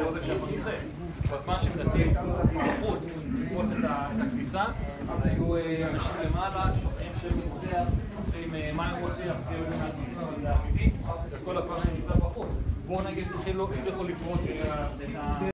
הגודל של הפריצה. בזמן שמנסים בחוץ לפרוץ את הכניסה, היו אנשים למעלה, שוטרים שמותח, עם מים רוצים, אחרי מהסרטים, אבל זה אחידי, וכל הפעם שנמצא בחוץ. בואו נגיד, הצליחו לפרוץ את